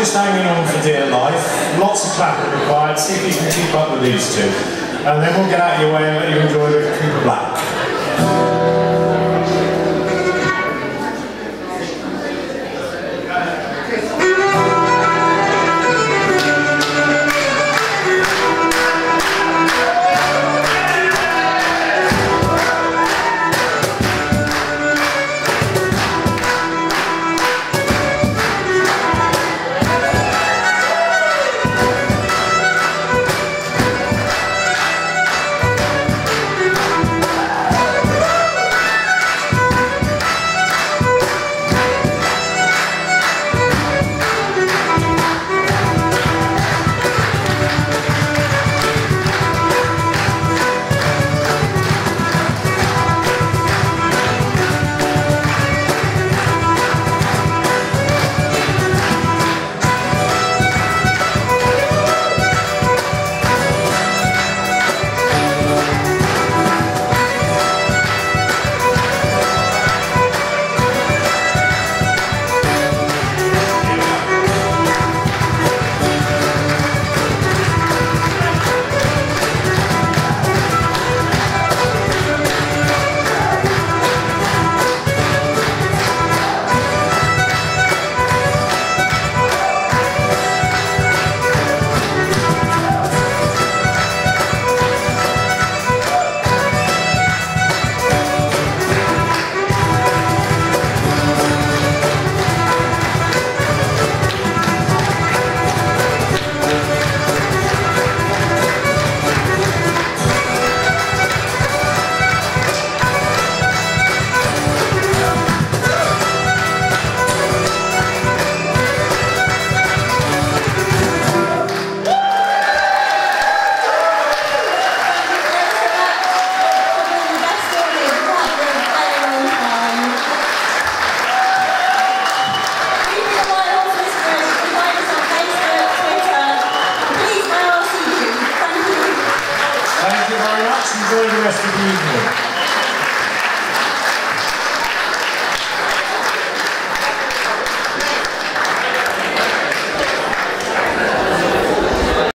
just hanging on for dear life. Lots of clapping required. See if you can keep up with these two. And then we'll get out of your way and let you enjoy the Cooper Black. Enjoy the rest of the evening.